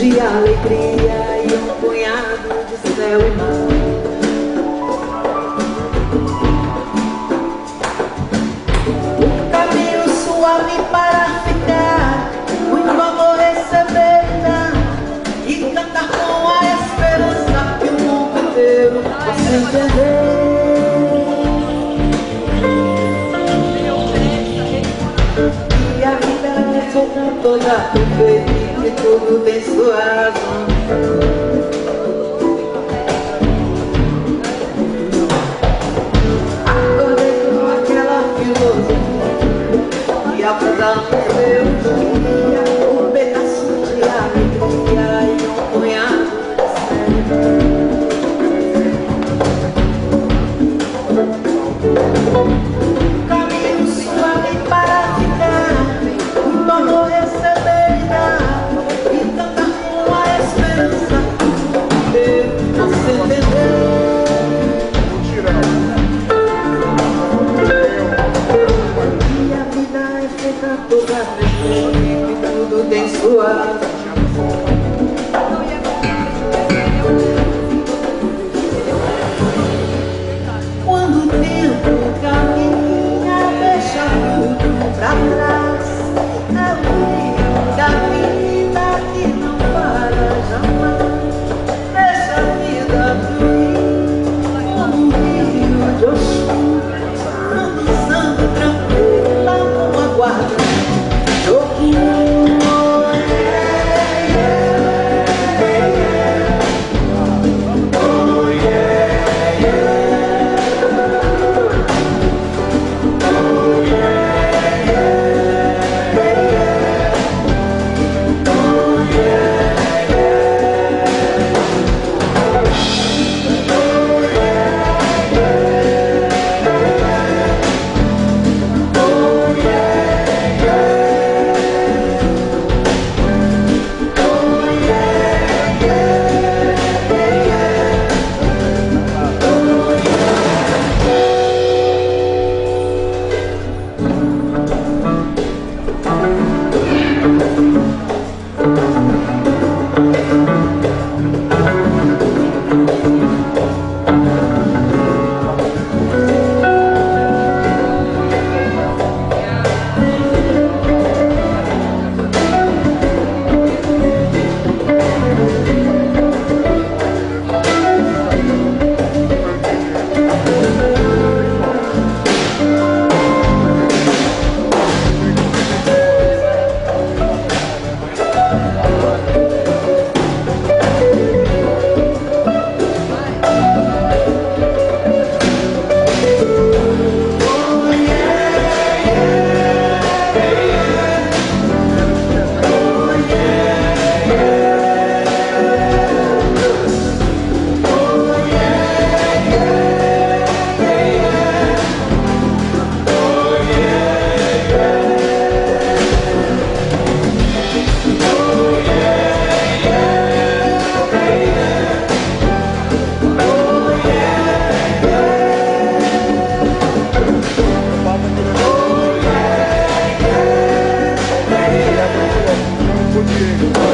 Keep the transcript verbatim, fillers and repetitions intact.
de alegria e um punhado de céu e mar. Um caminho suave para ficar, muito amor receber e cantar com a esperança que o mundo inteiro possa entender. E a vida é toda, toda perfeita e tudo tem sua razão. Acordei com aquela filosofia e apesar do meu dia, um pedaço de alegria e um punhado de sério. Um caminho suave para ficar, muito amor receber e dar, e cantar com a esperança de você entender. E a vida é feita toda perfeita e tudo tem sua. Quando o tempo caminha, deixa tudo pra trás. É o rio da vida que não para jamais. Deixa a vida fluir como um rio de Oxum, dançando tranquila como a guarda de Ogum. Contigo.